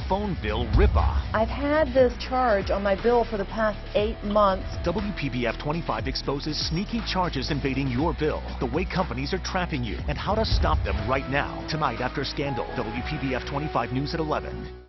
phone bill ripoff. I've had this charge on my bill for the past 8 months. WPBF 25 exposes sneaky charges invading your bill, the way companies are trapping you, and how to stop them right now. Tonight after Scandal, WPBF 25 News at 11.